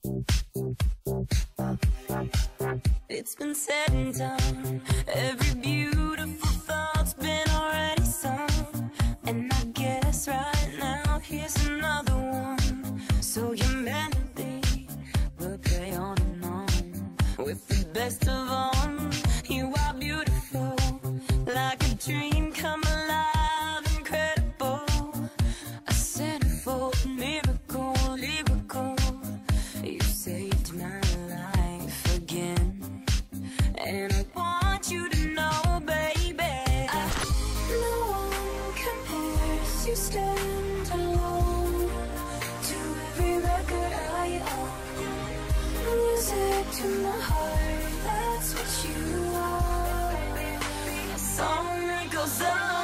It's been said and done. Every beautiful thought's been already sung. And I guess right now here's another one. So your melody will play on and on. With the best of all, you are beautiful, like a dream come alive, incredible. A centerfold miracle, lyrical. You saved my life again. And I want you to know, baby, no one compares. You stand alone to every record I own. Music to my heart, that's what you are. A song that goes on.